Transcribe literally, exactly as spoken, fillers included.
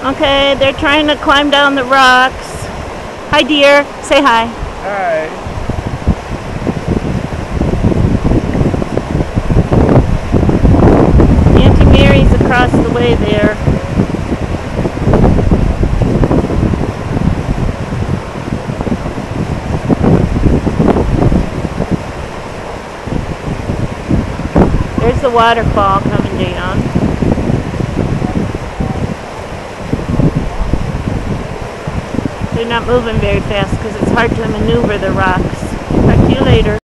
Okay, they're trying to climb down the rocks. Hi, dear. Say hi. Hi. Auntie Mary's across the way there. There's the waterfall coming down. They're not moving very fast because it's hard to maneuver the rocks. Talk to you later.